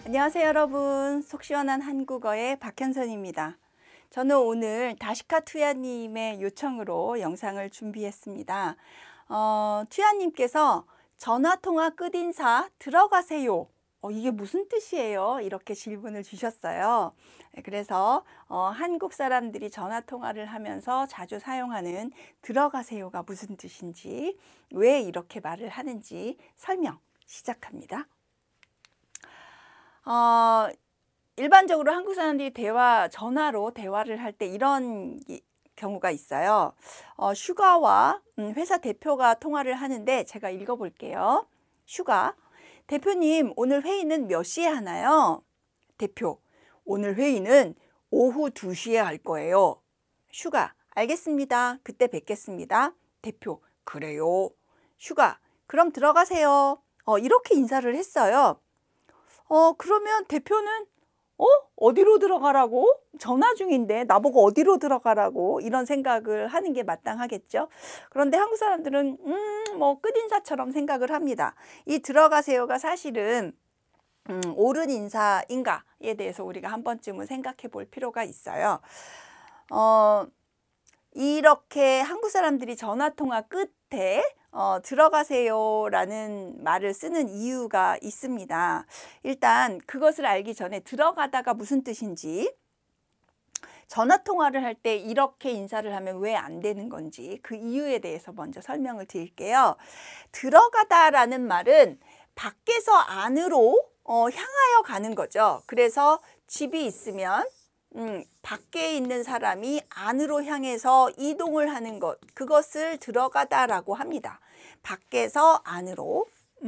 안녕하세요 여러분. 속 시원한 한국어의 박현선입니다. 저는 오늘 다시카 투야님의 요청으로 영상을 준비했습니다. 투야님께서 전화통화 끝인사 들어가세요. 이게 무슨 뜻이에요? 이렇게 질문을 주셨어요. 그래서 한국 사람들이 전화통화를 하면서 자주 사용하는 들어가세요가 무슨 뜻인지, 왜 이렇게 말을 하는지 설명 시작합니다. 일반적으로 한국 사람들이 전화로 대화를 할 때 이런 경우가 있어요. 슈가와 회사 대표가 통화를 하는데 제가 읽어볼게요. 슈가: 대표님, 오늘 회의는 몇 시에 하나요? 대표: 오늘 회의는 오후 2시에 할 거예요. 슈가: 알겠습니다. 그때 뵙겠습니다. 대표: 그래요. 슈가: 그럼 들어가세요. 이렇게 인사를 했어요. 그러면 대표는 어디로 들어가라고? 전화 중인데 나보고 어디로 들어가라고? 이런 생각을 하는 게 마땅하겠죠. 그런데 한국 사람들은 뭐 끝인사처럼 생각을 합니다. 이 들어가세요가 사실은 옳은 인사인가에 대해서 우리가 한 번쯤은 생각해 볼 필요가 있어요. 이렇게 한국 사람들이 전화통화 끝에 들어가세요라는 말을 쓰는 이유가 있습니다. 일단 그것을 알기 전에 들어가다가 무슨 뜻인지, 전화통화를 할 때 이렇게 인사를 하면 왜 안 되는 건지 그 이유에 대해서 먼저 설명을 드릴게요. 들어가다라는 말은 밖에서 안으로 향하여 가는 거죠. 그래서 집이 있으면 밖에 있는 사람이 안으로 향해서 이동을 하는 것, 그것을 들어가다라고 합니다. 밖에서 안으로.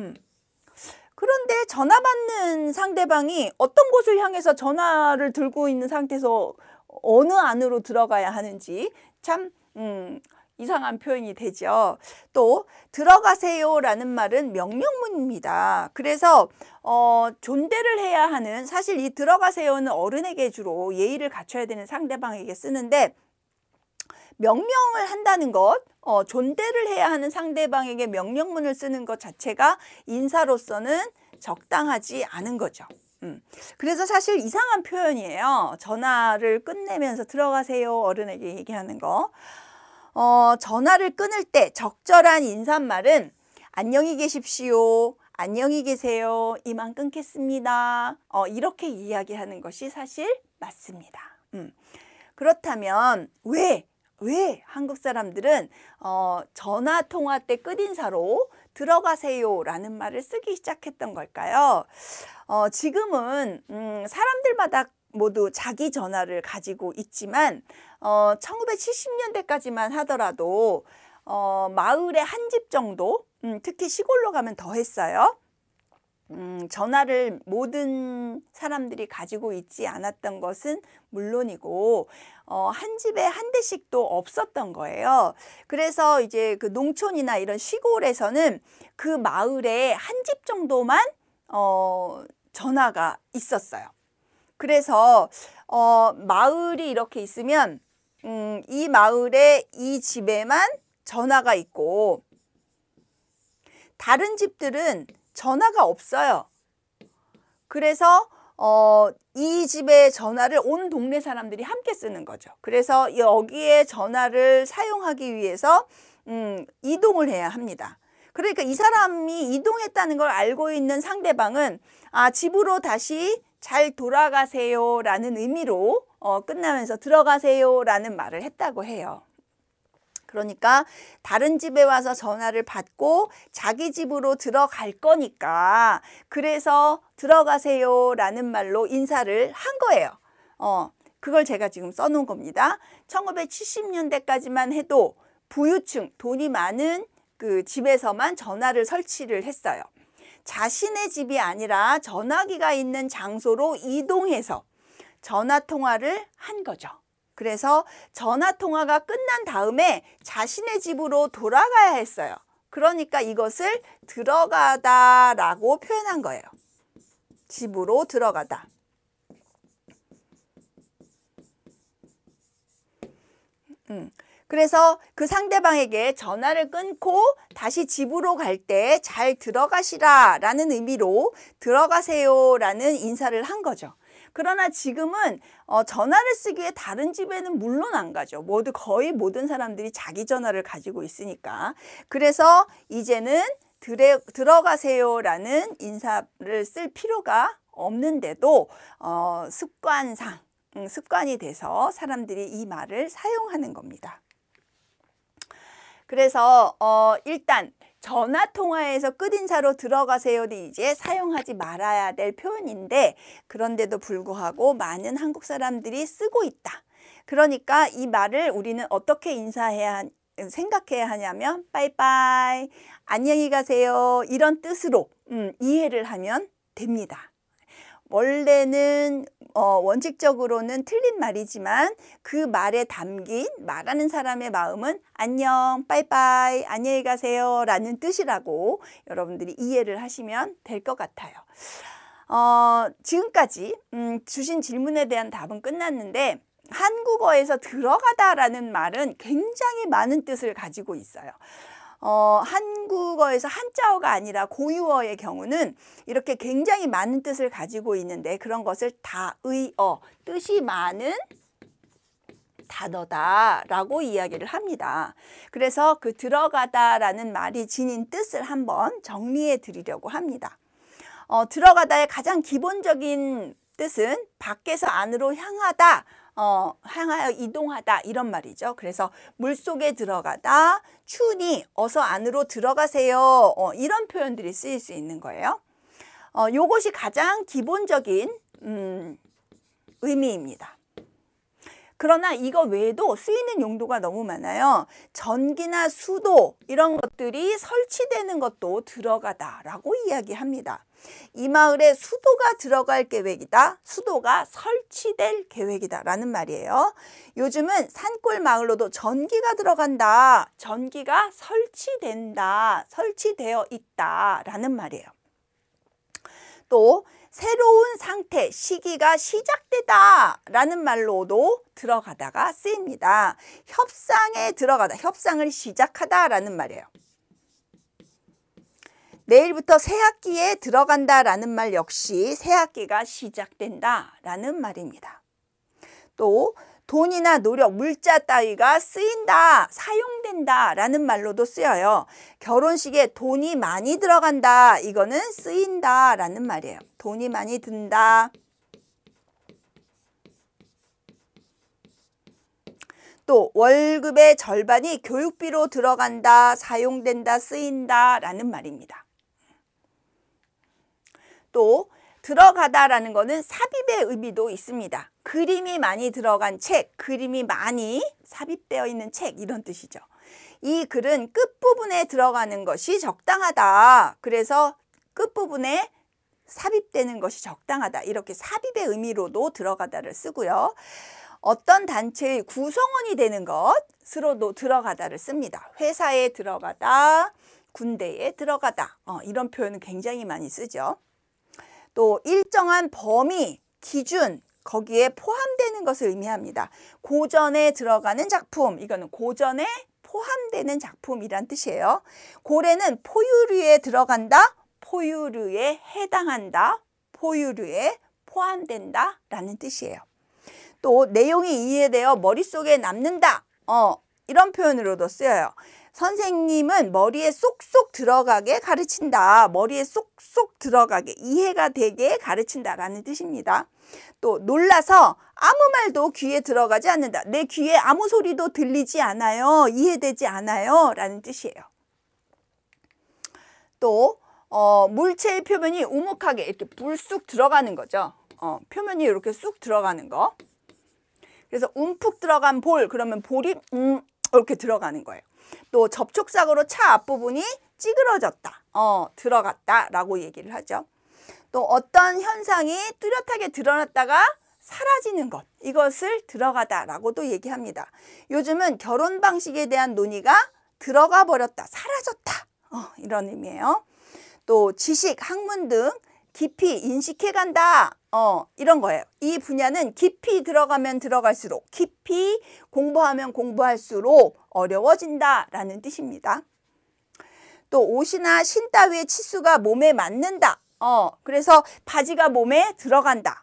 그런데 전화 받는 상대방이 어떤 곳을 향해서 전화를 들고 있는 상태에서 어느 안으로 들어가야 하는지 참 이상한 표현이 되죠. 또 들어가세요라는 말은 명령문입니다. 그래서 존대를 해야 하는, 사실 이 들어가세요는 어른에게 주로 예의를 갖춰야 되는 상대방에게 쓰는데, 명령을 한다는 것, 존대를 해야 하는 상대방에게 명령문을 쓰는 것 자체가 인사로서는 적당하지 않은 거죠. 그래서 사실 이상한 표현이에요. 전화를 끝내면서 들어가세요, 어른에게 얘기하는 거. 전화를 끊을 때 적절한 인사말은 안녕히 계십시오, 안녕히 계세요, 이만 끊겠습니다. 이렇게 이야기하는 것이 사실 맞습니다. 그렇다면 왜 한국 사람들은 전화통화 때 끝인사로 들어가세요라는 말을 쓰기 시작했던 걸까요? 지금은 사람들마다 모두 자기 전화를 가지고 있지만 1970년대까지만 하더라도 마을에 한 집 정도, 특히 시골로 가면 더 했어요. 전화를 모든 사람들이 가지고 있지 않았던 것은 물론이고 한 집에 한 대씩도 없었던 거예요. 그래서 이제 그 농촌이나 이런 시골에서는 그 마을에 한 집 정도만 전화가 있었어요. 그래서 마을이 이렇게 있으면 이 마을에 이 집에만 전화가 있고 다른 집들은 전화가 없어요. 그래서 이 집의 전화를 온 동네 사람들이 함께 쓰는 거죠. 그래서 여기에 전화를 사용하기 위해서 이동을 해야 합니다. 그러니까 이 사람이 이동했다는 걸 알고 있는 상대방은 집으로 다시 잘 돌아가세요 라는 의미로 끝나면서 들어가세요 라는 말을 했다고 해요. 그러니까 다른 집에 와서 전화를 받고 자기 집으로 들어갈 거니까 그래서 들어가세요 라는 말로 인사를 한 거예요. 그걸 제가 지금 써놓은 겁니다. 1970년대까지만 해도 부유층, 돈이 많은 그 집에서만 전화를 설치를 했어요. 자신의 집이 아니라 전화기가 있는 장소로 이동해서 전화통화를 한 거죠. 그래서 전화통화가 끝난 다음에 자신의 집으로 돌아가야 했어요. 그러니까 이것을 들어가다라고 표현한 거예요. 집으로 들어가다. 그래서 그 상대방에게 전화를 끊고 다시 집으로 갈 때 잘 들어가시라 라는 의미로 들어가세요 라는 인사를 한 거죠. 그러나 지금은 전화를 쓰기에 다른 집에는 물론 안 가죠. 거의 모든 사람들이 자기 전화를 가지고 있으니까. 그래서 이제는 들어가세요 라는 인사를 쓸 필요가 없는데도 습관이 돼서 사람들이 이 말을 사용하는 겁니다. 그래서 일단 전화통화에서 끝인사로 들어가세요는 이제 사용하지 말아야 될 표현인데, 그런데도 불구하고 많은 한국 사람들이 쓰고 있다. 그러니까 이 말을 우리는 어떻게 생각해야 하냐면 빠이빠이, 안녕히 가세요 이런 뜻으로 이해를 하면 됩니다. 원래는 원칙적으로는 틀린 말이지만 그 말에 담긴 말하는 사람의 마음은 안녕, 빠이빠이, 안녕히 가세요 라는 뜻이라고 여러분들이 이해를 하시면 될 것 같아요. 지금까지 주신 질문에 대한 답은 끝났는데, 한국어에서 들어가다 라는 말은 굉장히 많은 뜻을 가지고 있어요. 한국어에서 한자어가 아니라 고유어의 경우는 이렇게 굉장히 많은 뜻을 가지고 있는데, 그런 것을 다의어, 뜻이 많은 단어다 라고 이야기를 합니다. 그래서 그 들어가다 라는 말이 지닌 뜻을 한번 정리해 드리려고 합니다. 들어가다의 가장 기본적인 뜻은 밖에서 안으로 향하다, 향하여 이동하다 이런 말이죠. 그래서 물속에 들어가다, 추우니 어서 안으로 들어가세요, 이런 표현들이 쓰일 수 있는 거예요. 요것이 가장 기본적인 의미입니다. 그러나 이거 외에도 쓰이는 용도가 너무 많아요. 전기나 수도 이런 것들이 설치되는 것도 들어가다라고 이야기합니다. 이 마을에 수도가 들어갈 계획이다, 수도가 설치될 계획이다 라는 말이에요. 요즘은 산골 마을로도 전기가 들어간다, 전기가 설치된다, 설치되어 있다 라는 말이에요. 또 새로운 상태, 시기가 시작되다 라는 말로도 들어가다가 쓰입니다. 협상에 들어가다, 협상을 시작하다 라는 말이에요. 내일부터 새 학기에 들어간다 라는 말 역시 새 학기가 시작된다 라는 말입니다. 또 돈이나 노력, 물자 따위가 쓰인다, 사용된다 라는 말로도 쓰여요. 결혼식에 돈이 많이 들어간다, 이거는 쓰인다 라는 말이에요. 돈이 많이 든다. 또 월급의 절반이 교육비로 들어간다, 사용된다, 쓰인다 라는 말입니다. 또 들어가다라는 거는 삽입의 의미도 있습니다. 그림이 많이 들어간 책, 그림이 많이 삽입되어 있는 책 이런 뜻이죠. 이 글은 끝부분에 들어가는 것이 적당하다. 그래서 끝부분에 삽입되는 것이 적당하다. 이렇게 삽입의 의미로도 들어가다를 쓰고요. 어떤 단체의 구성원이 되는 것으로도 들어가다를 씁니다. 회사에 들어가다, 군대에 들어가다, 이런 표현은 굉장히 많이 쓰죠. 또 일정한 범위, 기준, 거기에 포함되는 것을 의미합니다. 고전에 들어가는 작품, 이거는 고전에 포함되는 작품이란 뜻이에요. 고래는 포유류에 들어간다, 포유류에 해당한다, 포유류에 포함된다 라는 뜻이에요. 또 내용이 이해되어 머릿속에 남는다, 이런 표현으로도 쓰여요. 선생님은 머리에 쏙쏙 들어가게 가르친다. 머리에 쏙쏙 들어가게, 이해가 되게 가르친다 라는 뜻입니다. 또 놀라서 아무 말도 귀에 들어가지 않는다. 내 귀에 아무 소리도 들리지 않아요. 이해되지 않아요 라는 뜻이에요. 또 물체의 표면이 우묵하게 이렇게 불쑥 들어가는 거죠. 표면이 이렇게 쑥 들어가는 거. 그래서 움푹 들어간 볼, 그러면 볼이 이렇게 들어가는 거예요. 또 접촉사고로 차 앞부분이 찌그러졌다, 들어갔다 라고 얘기를 하죠. 또 어떤 현상이 뚜렷하게 드러났다가 사라지는 것, 이것을 들어가다 라고도 얘기합니다. 요즘은 결혼 방식에 대한 논의가 들어가 버렸다, 사라졌다, 이런 의미예요. 또 지식, 학문 등 깊이 인식해 간다, 이런 거예요. 이 분야는 깊이 들어가면 들어갈수록, 깊이 공부하면 공부할수록 어려워진다라는 뜻입니다. 또 옷이나 신 따위의 치수가 몸에 맞는다. 그래서 바지가 몸에 들어간다.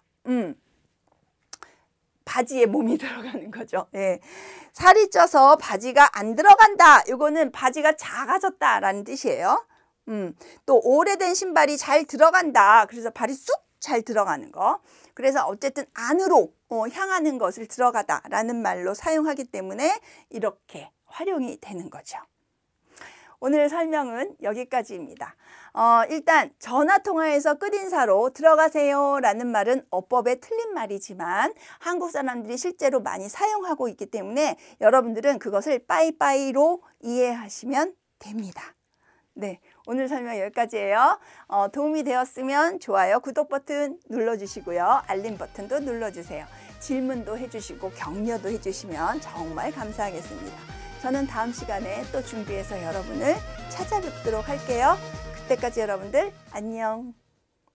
바지에 몸이 들어가는 거죠. 예. 살이 쪄서 바지가 안 들어간다. 이거는 바지가 작아졌다라는 뜻이에요. 또 오래된 신발이 잘 들어간다. 그래서 발이 쑥 잘 들어가는 거. 그래서 어쨌든 안으로 향하는 것을 들어가다라는 말로 사용하기 때문에 이렇게 활용이 되는 거죠. 오늘 설명은 여기까지입니다. 일단 전화통화에서 끝인사로 들어가세요 라는 말은 어법에 틀린 말이지만 한국 사람들이 실제로 많이 사용하고 있기 때문에 여러분들은 그것을 빠이빠이로 이해하시면 됩니다. 네, 오늘 설명 여기까지예요. 도움이 되었으면 좋아요, 구독 버튼 눌러주시고요. 알림 버튼도 눌러주세요. 질문도 해주시고 격려도 해주시면 정말 감사하겠습니다. 저는 다음 시간에 또 준비해서 여러분을 찾아뵙도록 할게요. 그때까지 여러분들 안녕.